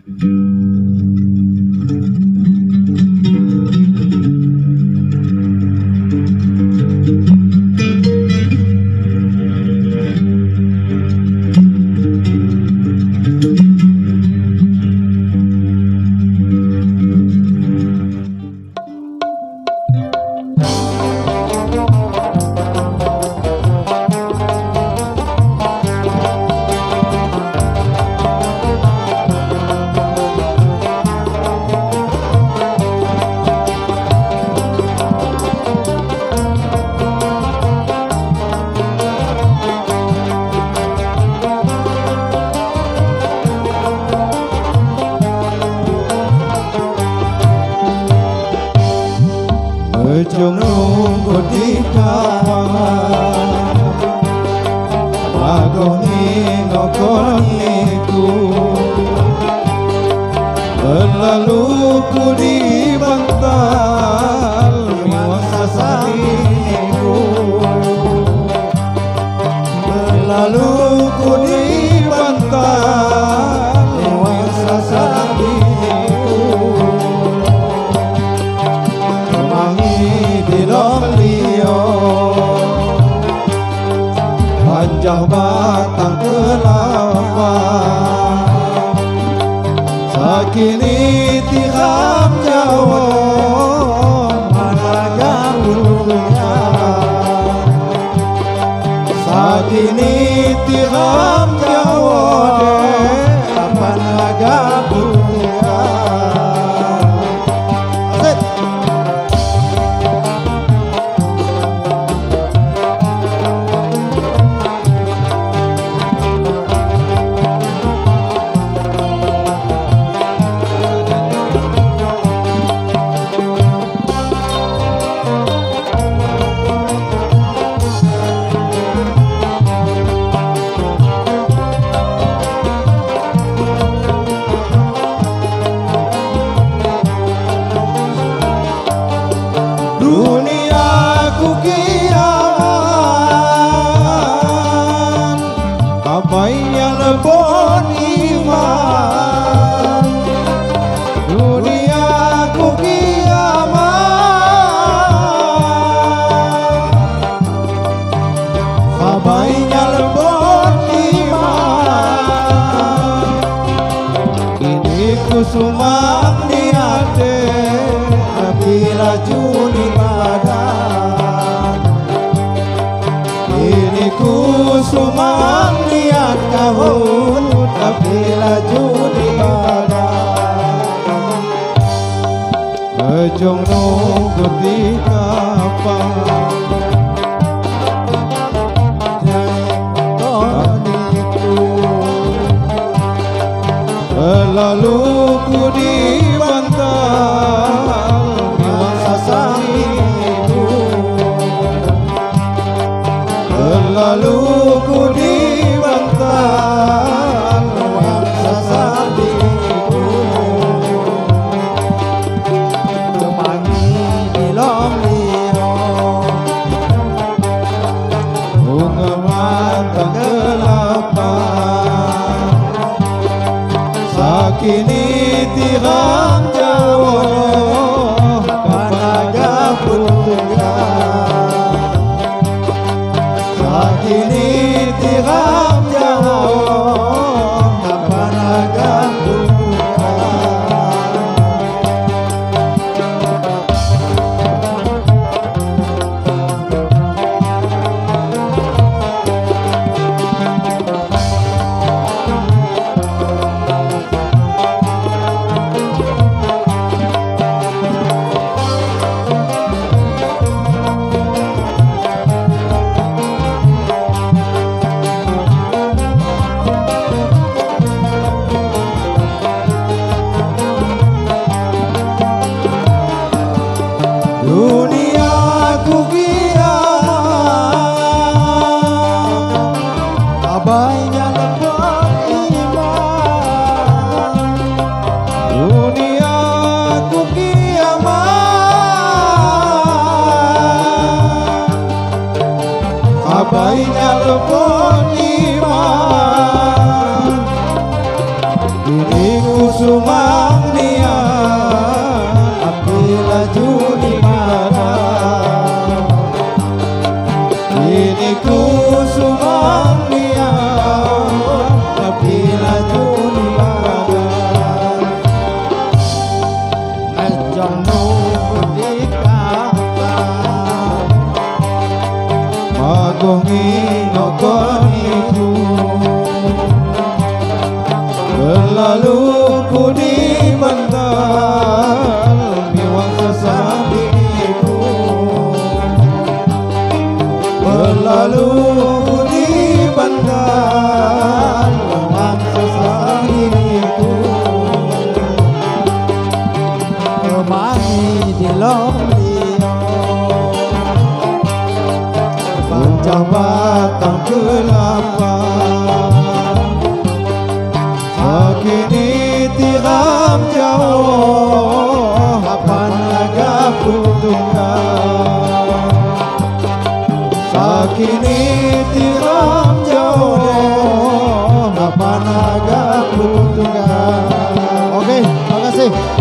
Ujung nunggu di kamar Magoni ngokoniku Berlalu ku di bantal Miwasa sariku Berlalu ku di bantal Miwasa sariku Panjang batang kelapa Sakini tiram jawon Managa bulunya Sakini tiram jawon Managa bulunya Duniaku kiaman Abainya lebon iman Duniaku kiaman Abainya lebon iman Kini ku sumak niate Bila Juni badan Ini ku sumang niat kahun Bila Juni badan Ujung nunggu di kapal Lalu ku di bantal Lalu ku di bantal sasadiku Temangi di lomio Bunga matang kelapa Sakini tiram jauh Panaga punya Sakini tiram jauh Panaga punya Iku sumangnia api laju di mana ini ku sumangnia api laju di mana ajang nunggu di kata magongi nogoniku berlalu ku di bantal miwang sesamiku berlalu ku di bantal miwang sesamiku kemangi di lomio pancah batang kelapa kini tiram jauh kapan agak putuskan sakini tiram jauh kapan agak putuskan. Oke, makasih.